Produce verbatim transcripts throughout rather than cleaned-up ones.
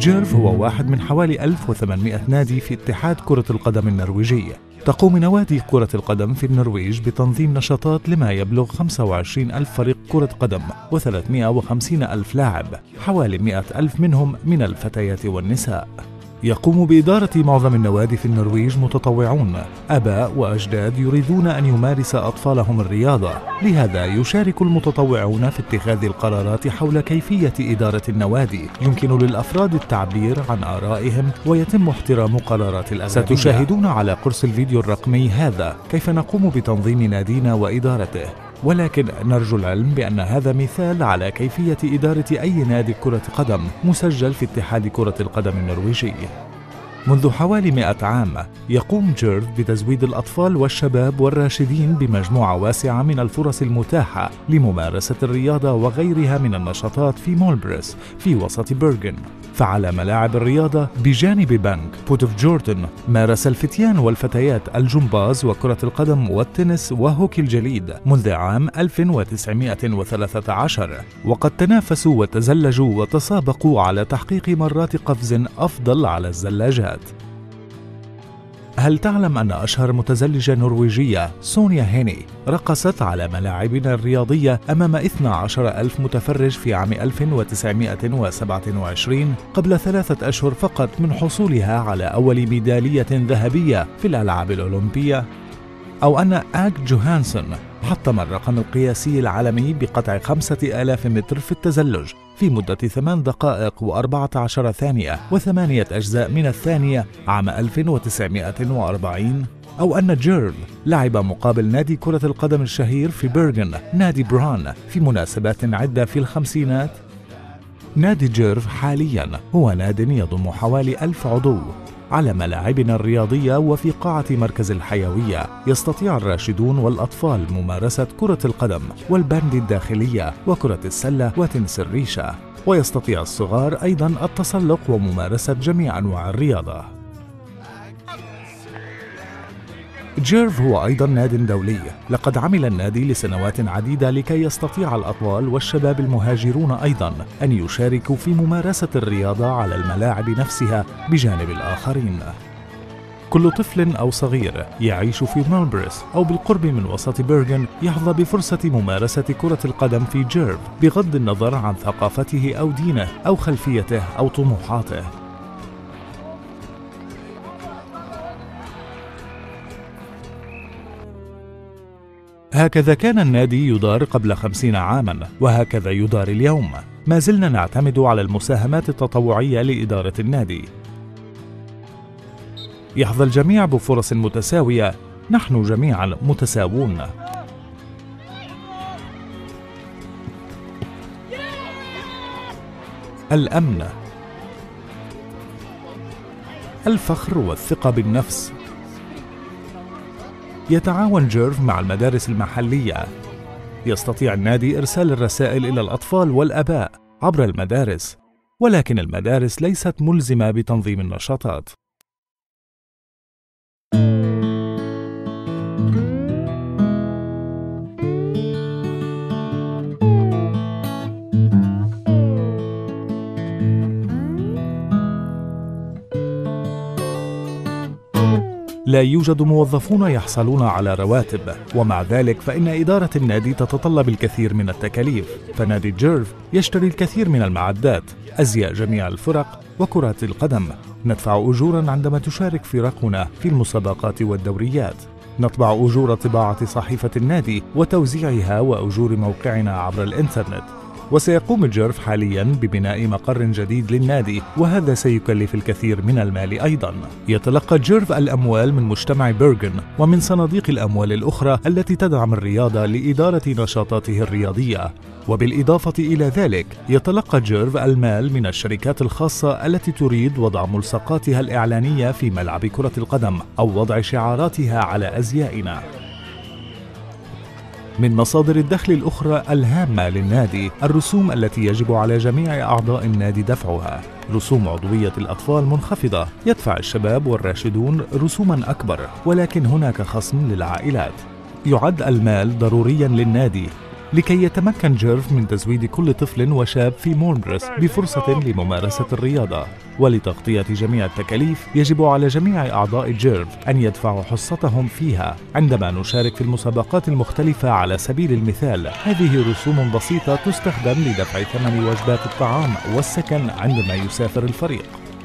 جيرف هو واحد من حوالي ألف وثمانمائة نادي في اتحاد كرة القدم النرويجي. تقوم نوادي كرة القدم في النرويج بتنظيم نشاطات لما يبلغ خمسة وعشرين ألف فريق كرة قدم وثلاثمائة وخمسين ألف لاعب، حوالي مائة ألف منهم من الفتيات والنساء. يقوم بإدارة معظم النوادي في النرويج متطوعون، آباء وأجداد يريدون أن يمارس أطفالهم الرياضة، لهذا يشارك المتطوعون في اتخاذ القرارات حول كيفية إدارة النوادي. يمكن للأفراد التعبير عن آرائهم ويتم احترام قرارات الأغلبية. ستشاهدون على قرص الفيديو الرقمي هذا كيف نقوم بتنظيم نادينا وإدارته، ولكن نرجو العلم بأن هذا مثال على كيفية إدارة أي نادي كرة قدم مسجل في اتحاد كرة القدم النرويجي. منذ حوالي مئة عام يقوم جيرف بتزويد الأطفال والشباب والراشدين بمجموعة واسعة من الفرص المتاحة لممارسة الرياضة وغيرها من النشاطات في مولبريس في وسط بيرغن. فعلى ملاعب الرياضة بجانب بنك بوتوف جوردن مارس الفتيان والفتيات الجمباز وكرة القدم والتنس وهوكي الجليد منذ عام ألف وتسعمائة وثلاثة عشر، وقد تنافسوا وتزلجوا وتسابقوا على تحقيق مرات قفز أفضل على الزلاجات. هل تعلم أن أشهر متزلجة نرويجية سونيا هيني رقصت على ملاعبنا الرياضية أمام اثني عشر ألف متفرج في عام ألف وتسعمائة وسبعة وعشرين قبل ثلاثة أشهر فقط من حصولها على أول ميدالية ذهبية في الألعاب الأولمبية؟ أو أن آك جوهانسون حطم الرقم القياسي العالمي بقطع خمسة آلاف متر في التزلج في مدة ثمان دقائق وأربعة عشر ثانية وثمانية أجزاء من الثانية عام ألف وتسعمائة وأربعين؟ أو أن جيرف لعب مقابل نادي كرة القدم الشهير في بيرغن نادي بران في مناسبات عدة في الخمسينات؟ نادي جيرف حالياً هو ناد يضم حوالي ألف عضو. على ملاعبنا الرياضية وفي قاعة مركز الحيوية يستطيع الراشدون والأطفال ممارسة كرة القدم والباند الداخلية وكرة السلة وتنس الريشة، ويستطيع الصغار أيضاً التسلق وممارسة جميع أنواع الرياضة. جيرف هو أيضاً ناد دولي. لقد عمل النادي لسنوات عديدة لكي يستطيع الأطفال والشباب المهاجرون أيضاً أن يشاركوا في ممارسة الرياضة على الملاعب نفسها بجانب الآخرين. كل طفل أو صغير يعيش في مولبريس أو بالقرب من وسط بيرغن يحظى بفرصة ممارسة كرة القدم في جيرف بغض النظر عن ثقافته أو دينه أو خلفيته أو طموحاته. هكذا كان النادي يدار قبل خمسين عاماً، وهكذا يدار اليوم. ما زلنا نعتمد على المساهمات التطوعية لإدارة النادي. يحظى الجميع بفرص متساوية، نحن جميعاً متساوون. الأمن، الفخر والثقة بالنفس. يتعاون جيرف مع المدارس المحلية. يستطيع النادي إرسال الرسائل إلى الأطفال والآباء عبر المدارس، ولكن المدارس ليست ملزمة بتنظيم النشاطات. لا يوجد موظفون يحصلون على رواتب، ومع ذلك فإن إدارة النادي تتطلب الكثير من التكاليف. فنادي جيرف يشتري الكثير من المعدات، أزياء جميع الفرق وكرات القدم. ندفع أجوراً عندما تشارك فرقنا في المسابقات والدوريات. نطبع أجور طباعة صحيفة النادي وتوزيعها وأجور موقعنا عبر الإنترنت. وسيقوم جيرف حالياً ببناء مقر جديد للنادي، وهذا سيكلف الكثير من المال أيضاً. يتلقى جيرف الأموال من مجتمع بيرغن ومن صناديق الأموال الأخرى التي تدعم الرياضة لإدارة نشاطاته الرياضية. وبالإضافة إلى ذلك يتلقى جيرف المال من الشركات الخاصة التي تريد وضع ملصقاتها الإعلانية في ملعب كرة القدم أو وضع شعاراتها على أزيائنا. من مصادر الدخل الأخرى الهامة للنادي الرسوم التي يجب على جميع أعضاء النادي دفعها. رسوم عضوية الأطفال منخفضة، يدفع الشباب والراشدون رسوما أكبر، ولكن هناك خصم للعائلات. يعد المال ضروريا للنادي، لكي يتمكن جيرف من تزويد كل طفل وشاب في مورنبرس بفرصة لممارسة الرياضة. ولتغطية جميع التكاليف يجب على جميع أعضاء جيرف أن يدفعوا حصتهم فيها. عندما نشارك في المسابقات المختلفة على سبيل المثال، هذه رسوم بسيطة تستخدم لدفع ثمن وجبات الطعام والسكن عندما يسافر الفريق.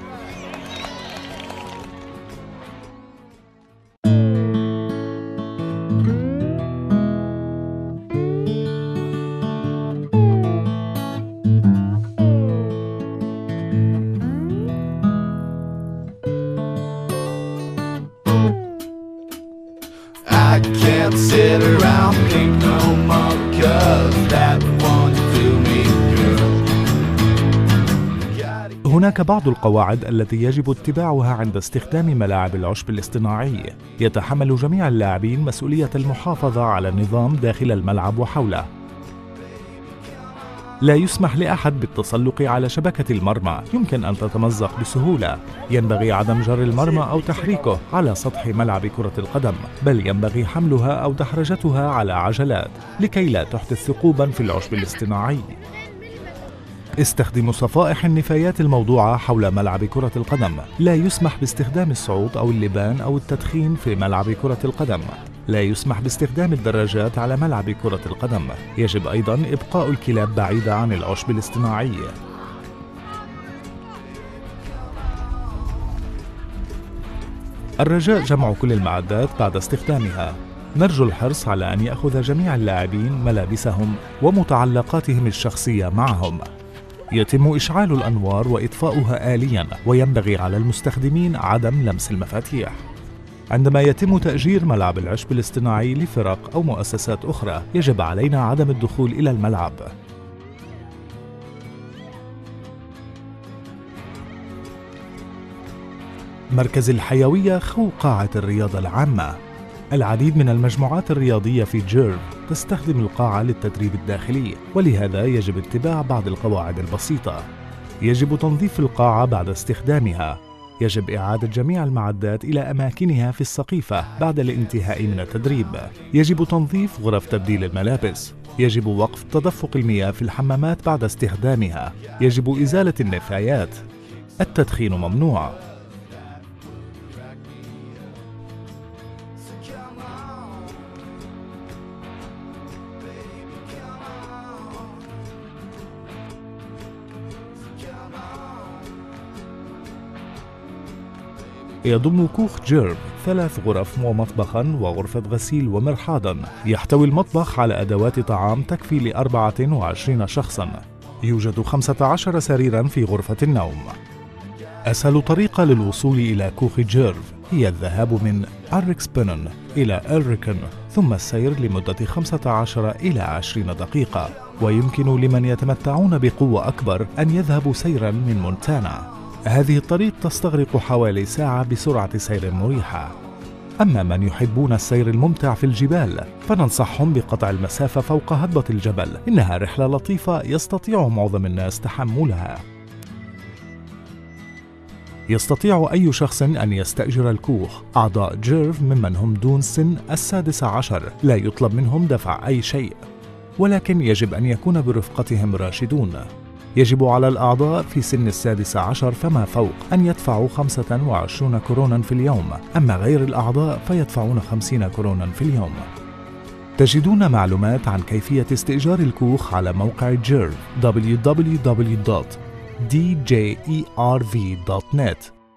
I can't sit around think no more, 'cause that won't do me good. هناك بعض القواعد التي يجب اتباعها عند استخدام ملاعب العشب الاصطناعي. يتحمل جميع اللاعبين مسؤولية المحافظة على النظام داخل الملعب وحوله. لا يسمح لأحد بالتسلق على شبكة المرمى، يمكن أن تتمزق بسهولة. ينبغي عدم جر المرمى أو تحريكه على سطح ملعب كرة القدم، بل ينبغي حملها أو دحرجتها على عجلات لكي لا تحدث ثقوبا في العشب الاصطناعي. استخدموا صفائح النفايات الموضوعة حول ملعب كرة القدم. لا يسمح باستخدام الصعود أو اللبان أو التدخين في ملعب كرة القدم. لا يسمح باستخدام الدراجات على ملعب كرة القدم. يجب أيضاً إبقاء الكلاب بعيدة عن العشب الاصطناعي. الرجاء جمع كل المعدات بعد استخدامها. نرجو الحرص على أن يأخذ جميع اللاعبين ملابسهم ومتعلقاتهم الشخصية معهم. يتم إشعال الأنوار وإطفاؤها آلياً، وينبغي على المستخدمين عدم لمس المفاتيح. عندما يتم تأجير ملعب العشب الاصطناعي لفرق أو مؤسسات أخرى، يجب علينا عدم الدخول إلى الملعب. مركز الحيوية خو قاعة الرياضة العامة. العديد من المجموعات الرياضية في جيرف تستخدم القاعة للتدريب الداخلي، ولهذا يجب اتباع بعض القواعد البسيطة. يجب تنظيف القاعة بعد استخدامها. يجب إعادة جميع المعدات إلى أماكنها في السقيفة بعد الانتهاء من التدريب. يجب تنظيف غرف تبديل الملابس. يجب وقف تدفق المياه في الحمامات بعد استخدامها. يجب إزالة النفايات. التدخين ممنوع. يضم كوخ جيرف ثلاث غرف ومطبخاً وغرفة غسيل ومرحاضاً. يحتوي المطبخ على أدوات طعام تكفي لأربعة وعشرين شخصاً. يوجد خمسة عشر سريراً في غرفة النوم. أسهل طريقة للوصول إلى كوخ جيرف هي الذهاب من أريكسبنن إلى إلريكن، ثم السير لمدة خمسة عشر إلى عشرين دقيقة. ويمكن لمن يتمتعون بقوة أكبر أن يذهبوا سيراً من مونتانا. هذه الطريق تستغرق حوالي ساعة بسرعة سير مريحة. أما من يحبون السير الممتع في الجبال، فننصحهم بقطع المسافة فوق هضبة الجبل. إنها رحلة لطيفة يستطيع معظم الناس تحملها. يستطيع أي شخص أن يستأجر الكوخ. أعضاء جيرف ممن هم دون سن السادس عشر لا يطلب منهم دفع أي شيء، ولكن يجب أن يكون برفقتهم راشدون. يجب على الأعضاء في سن السادس عشر فما فوق أن يدفعوا خمسة وعشرين كرونا في اليوم، أما غير الأعضاء فيدفعون خمسين كرونا في اليوم. تجدون معلومات عن كيفية استئجار الكوخ على موقع جيرف دبليو دبليو دبليو دوت دي جي إي آر في دوت نت.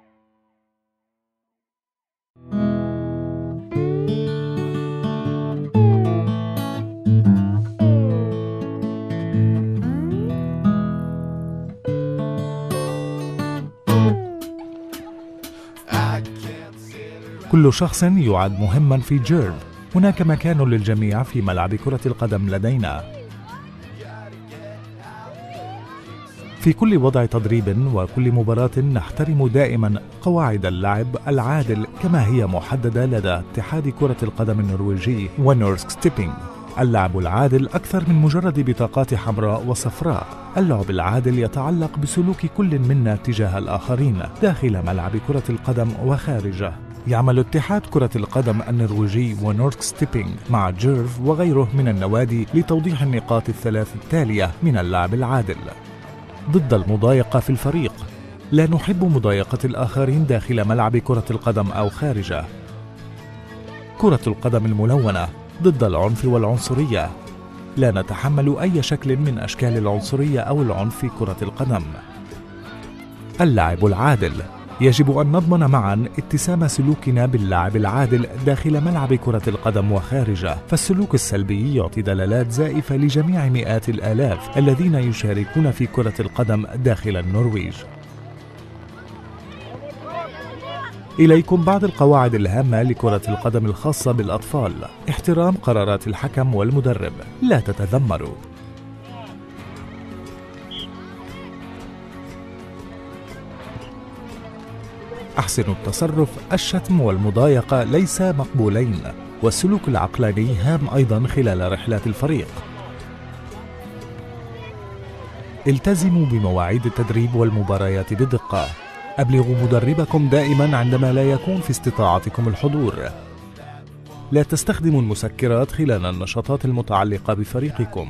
كل شخص يعد مهما في جيرف. هناك مكان للجميع في ملعب كرة القدم لدينا. في كل وضع تدريب وكل مباراة نحترم دائما قواعد اللعب العادل كما هي محددة لدى اتحاد كرة القدم النرويجي ونورسكستيبينج. اللعب العادل أكثر من مجرد بطاقات حمراء وصفراء. اللعب العادل يتعلق بسلوك كل منا تجاه الآخرين داخل ملعب كرة القدم وخارجه. يعمل اتحاد كرة القدم النرويجي ونورك ستيبينغ مع جيرف وغيره من النوادي لتوضيح النقاط الثلاث التالية من اللعب العادل. ضد المضايقة في الفريق: لا نحب مضايقة الآخرين داخل ملعب كرة القدم أو خارجه. كرة القدم الملونة: ضد العنف والعنصرية، لا نتحمل أي شكل من أشكال العنصرية أو العنف في كرة القدم. اللعب العادل: يجب أن نضمن معا اتسام سلوكنا باللعب العادل داخل ملعب كرة القدم وخارجه، فالسلوك السلبي يعطي دلالات زائفة لجميع مئات الآلاف الذين يشاركون في كرة القدم داخل النرويج. إليكم بعض القواعد الهامة لكرة القدم الخاصة بالأطفال. احترام قرارات الحكم والمدرب، لا تتذمروا. أحسنوا التصرف: الشتم والمضايقة ليس مقبولين، والسلوك العقلاني هام أيضا خلال رحلات الفريق. التزموا بمواعيد التدريب والمباريات بدقة. أبلغوا مدربكم دائما عندما لا يكون في استطاعتكم الحضور. لا تستخدموا المسكرات خلال النشاطات المتعلقة بفريقكم.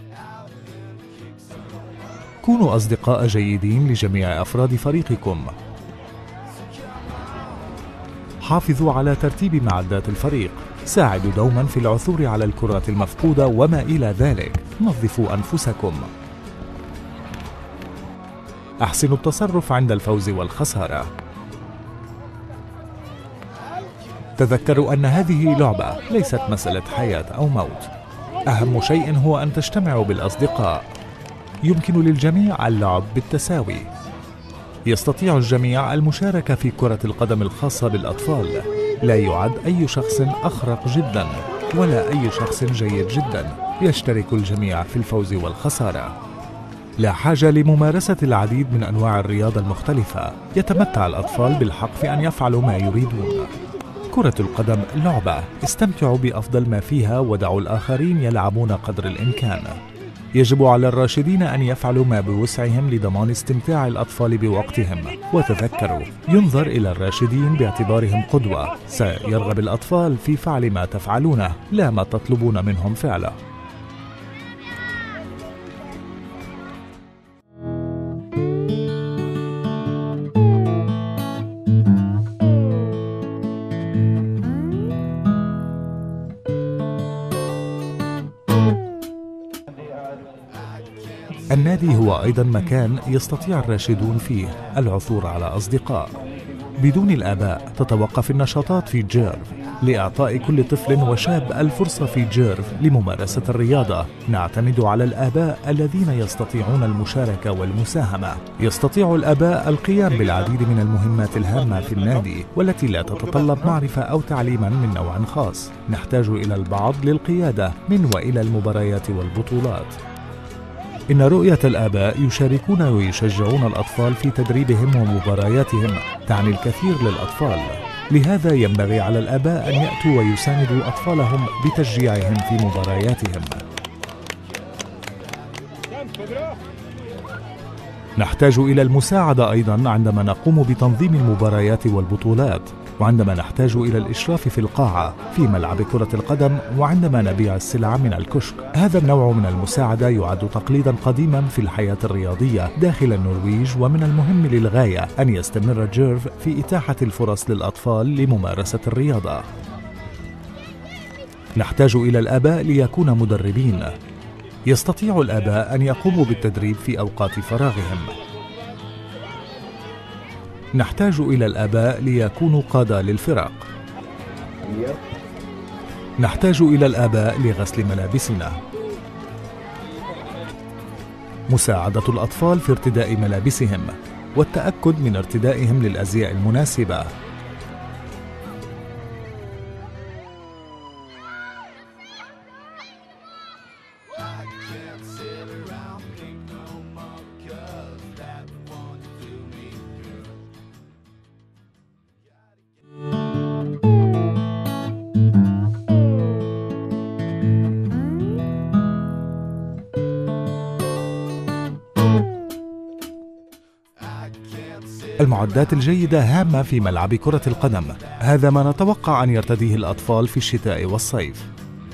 كونوا أصدقاء جيدين لجميع أفراد فريقكم. حافظوا على ترتيب معدات الفريق. ساعدوا دوما في العثور على الكرات المفقودة وما إلى ذلك. نظفوا أنفسكم. أحسنوا التصرف عند الفوز والخسارة. تذكروا أن هذه لعبة، ليست مسألة حياة أو موت. أهم شيء هو أن تجتمعوا بالأصدقاء. يمكن للجميع اللعب بالتساوي. يستطيع الجميع المشاركة في كرة القدم الخاصة بالأطفال. لا يعد أي شخص أخرق جدا ولا أي شخص جيد جدا. يشترك الجميع في الفوز والخسارة. لا حاجة لممارسة العديد من أنواع الرياضة المختلفة. يتمتع الأطفال بالحق في أن يفعلوا ما يريدون. كرة القدم لعبة، استمتعوا بأفضل ما فيها ودعوا الآخرين يلعبون قدر الإمكان. يجب على الراشدين أن يفعلوا ما بوسعهم لضمان استمتاع الأطفال بوقتهم. وتذكروا، ينظر إلى الراشدين باعتبارهم قدوة. سيرغب الأطفال في فعل ما تفعلونه، لا ما تطلبون منهم فعله. النادي هو أيضا مكان يستطيع الراشدون فيه العثور على أصدقاء. بدون الآباء تتوقف النشاطات في جيرف لإعطاء كل طفل وشاب الفرصة في جيرف لممارسة الرياضة. نعتمد على الآباء الذين يستطيعون المشاركة والمساهمة. يستطيع الآباء القيام بالعديد من المهمات الهامة في النادي والتي لا تتطلب معرفة أو تعليما من نوع خاص. نحتاج إلى البعض للقيادة من وإلى المباريات والبطولات. إن رؤية الآباء يشاركون ويشجعون الأطفال في تدريبهم ومبارياتهم تعني الكثير للأطفال. لهذا ينبغي على الآباء أن يأتوا ويساندوا أطفالهم بتشجيعهم في مبارياتهم. نحتاج إلى المساعدة أيضا عندما نقوم بتنظيم المباريات والبطولات، وعندما نحتاج إلى الإشراف في القاعة في ملعب كرة القدم، وعندما نبيع السلع من الكشك. هذا النوع من المساعدة يعد تقليدا قديما في الحياة الرياضية داخل النرويج، ومن المهم للغاية أن يستمر جيرف في إتاحة الفرص للأطفال لممارسة الرياضة. نحتاج إلى الآباء ليكونوا مدربين. يستطيع الآباء أن يقوموا بالتدريب في أوقات فراغهم. نحتاج إلى الآباء ليكونوا قادة للفرق. نحتاج إلى الآباء لغسل ملابسنا. مساعدة الأطفال في ارتداء ملابسهم والتأكد من ارتدائهم للأزياء المناسبة. المعدات الجيدة هامة في ملعب كرة القدم. هذا ما نتوقع أن يرتديه الأطفال في الشتاء والصيف.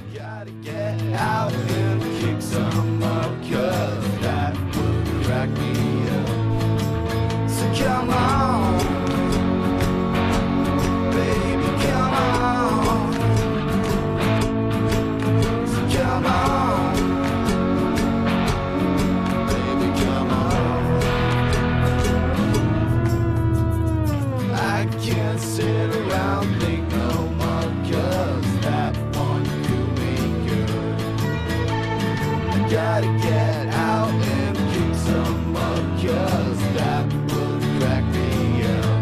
Sit around, think no more, 'cause that won't do me good. I gotta get out and kick some more, 'cause that will crack me up.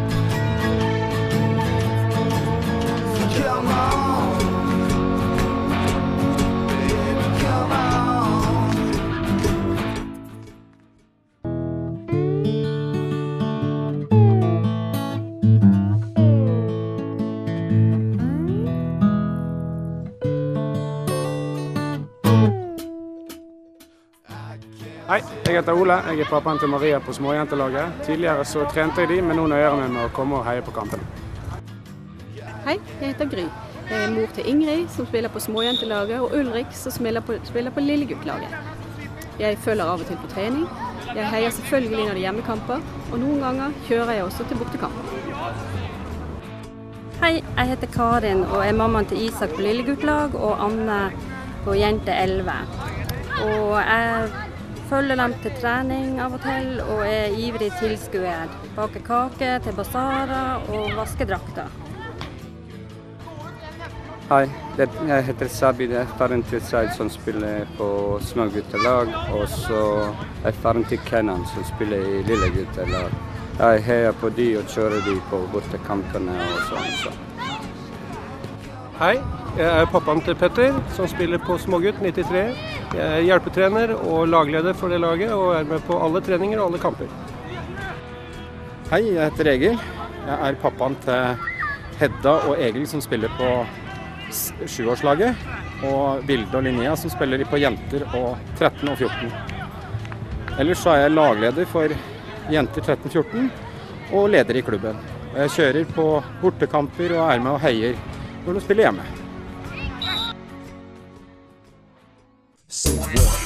So come on, baby, come on. Hei, jeg heter Ole. Jeg er pappaen til Maria på småjentelaget. Tidligere så trente jeg de, men nå nøyer jeg meg med å komme og heie på kampen. Hei, jeg heter Gry. Jeg er mor til Ingrid, som spiller på småjentelaget, og Ulrik, som spiller på, spiller på lilleguttlaget. Jeg følger av og til på trening. Jeg heier selvfølgelig når det er hjemmekamper, og noen ganger kjører jeg også til bortekamp. Hei, jeg heter Karin, og er mammaen til Isak på lilleguttlag, og Anne på jente elleve. Og jeg følger dem til trening av og til, og er ivrig tilskuer. Baker kake til basarer og vasker drakter. Hei, jeg heter Sabid. Jeg er faren til Said som spiller på småguttelag, og så er faren til Kenan som spiller i lilleguttelag. Jeg heier på de og kjører de på bortekampene og sånn. Så. Hei, jeg er pappaen til Petter som spiller på smågutt nittitre. Jeg er hjelpetrener og lagleder for det laget og er med på alle treninger og alle kamper. Hei, jeg heter Egil. Jeg er pappaen til Hedda og Egil som spiller på sjuårslaget, og Vilde og Linnea som spiller på jenter og tretten og fjorten. Ellers så er jeg lagleder for jenter tretten fjorten og leder i klubben. Jeg kjører på bortekamper og er med og heier når de spiller hjemme.